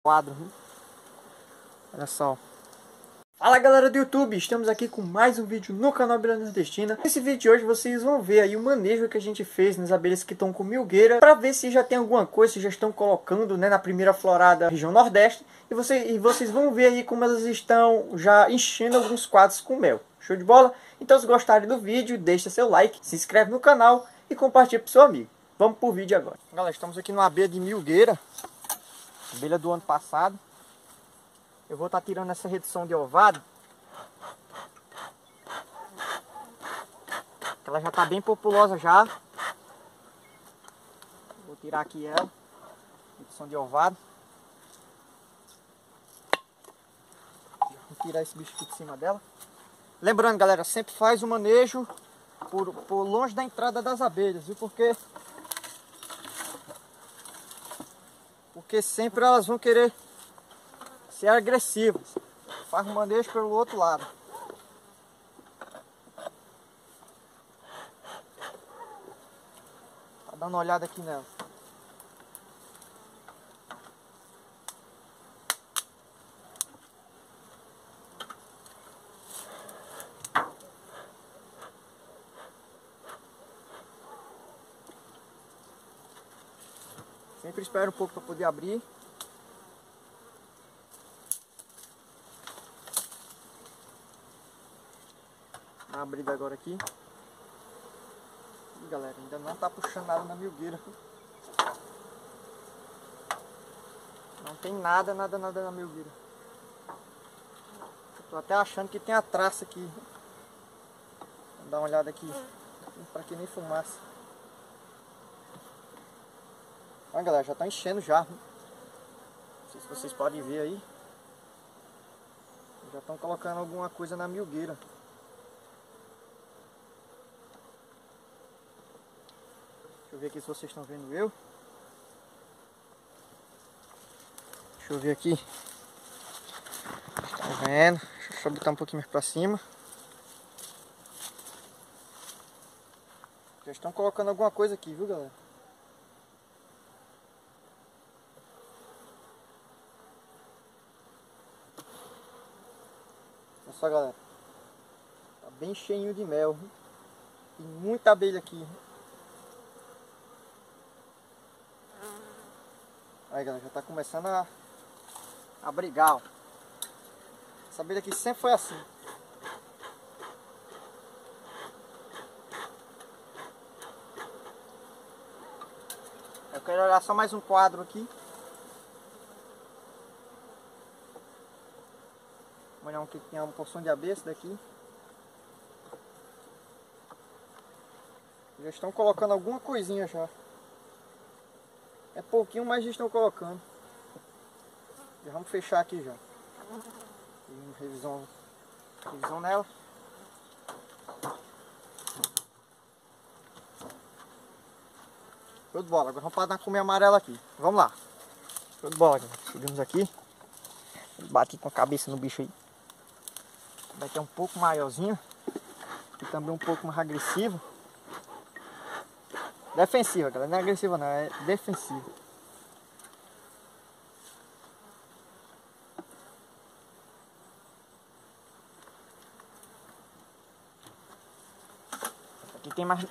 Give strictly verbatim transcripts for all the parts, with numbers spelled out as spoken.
Quadro, viu? Olha só. Fala galera do YouTube, estamos aqui com mais um vídeo no canal Abelha Nordestina. Nesse vídeo de hoje vocês vão ver aí o manejo que a gente fez nas abelhas que estão com milgueira, para ver se já tem alguma coisa, se já estão colocando, né, na primeira florada da região Nordeste. E, você, e vocês vão ver aí como elas estão já enchendo alguns quadros com mel. Show de bola? Então se gostarem do vídeo, deixa seu like, se inscreve no canal e compartilha pro seu amigo. Vamos pro vídeo agora. Galera, estamos aqui numa abelha de milgueira, abelha do ano passado. Eu vou estar tirando essa redução de ovado. Ela já está bem populosa já. Vou tirar aqui ela. Redução de ovado. Vou tirar esse bicho aqui de cima dela. Lembrando, galera, sempre faz o manejo por, por longe da entrada das abelhas, viu? Porque, porque sempre elas vão querer ser agressivas. Faz o manejo pelo outro lado. Tá dando uma olhada aqui nela. Sempre espero um pouco para poder abrir. Dá uma abrida agora aqui. E galera, ainda não tá puxando nada na milgueira. Não tem nada, nada, nada na milgueira. Eu tô até achando que tem a traça aqui. Vamos dar uma olhada aqui. Para que nem fumaça. Olha galera, já tá enchendo já. Não sei se vocês podem ver aí. Já estão colocando alguma coisa na milgueira. Deixa eu ver aqui se vocês estão vendo eu. Deixa eu ver aqui. Estão vendo? Deixa eu botar um pouquinho mais pra cima. Já estão colocando alguma coisa aqui, viu galera? Olha só galera. Tá bem cheinho de mel. Viu? Tem muita abelha aqui. Aí galera, já tá começando a, a brigar, ó. Essa abelha aqui sempre foi assim. Eu quero olhar só mais um quadro aqui. Vamos olhar um que tem uma porção de abelha, esse daqui. Já estão colocando alguma coisinha já. É pouquinho, mas já estão colocando. Já vamos fechar aqui já. Tem revisão, revisão nela. Show de bola. Agora vamos parar com a minha amarela aqui. Vamos lá. Show de bola, galera. Chegamos aqui. Bati com a cabeça no bicho aí. Vai ter um pouco maiorzinho. E também um pouco mais agressivo. Defensiva, galera. Não é agressiva não, é defensiva. Aqui tem mais...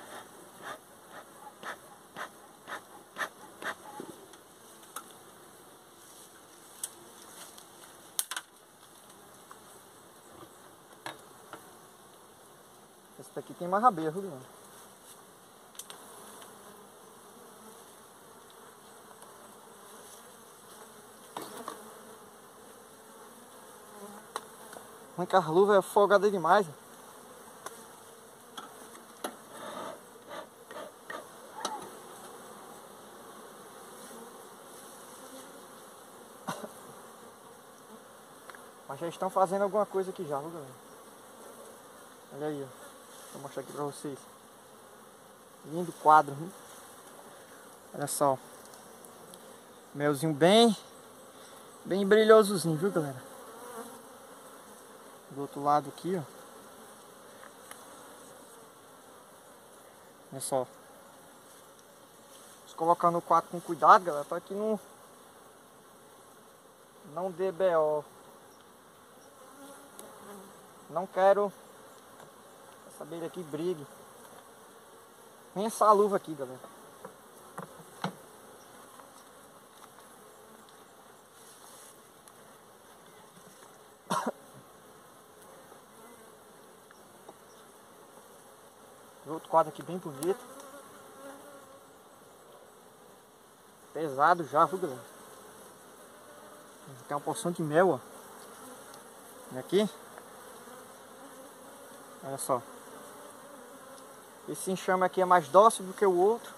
Esse daqui tem mais abelha, viu, galera? Mas a luva é folgada demais. Mas já estão fazendo alguma coisa aqui já, viu galera? Olha aí, ó. Vou mostrar aqui pra vocês. Lindo quadro, viu? Olha só. Melzinho bem, bem brilhosozinho, viu galera? Do outro lado aqui, ó. Olha só. Vamos colocar no quadro com cuidado, galera, para que não Não dê B O. Não quero essa abelha aqui brigue. Nem essa luva aqui, galera. Outro quadro aqui bem bonito. Pesado já, viu, galera? Tem uma porção de mel, ó. E aqui. Olha só. Esse enxame aqui é mais dócil do que o outro.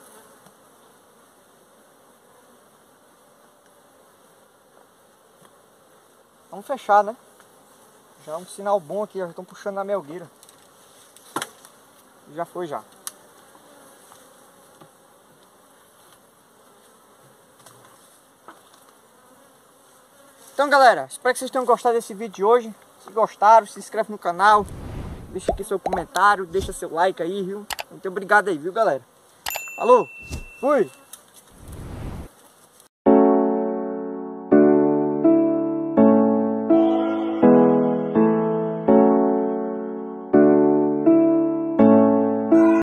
Vamos fechar, né? Já é um sinal bom aqui, já estão puxando na melgueira. Já foi já. Então, galera, espero que vocês tenham gostado desse vídeo de hoje. Se gostaram, se inscreve no canal. Deixa aqui seu comentário, deixa seu like aí, viu? Muito obrigado aí, viu, galera? Falou, fui!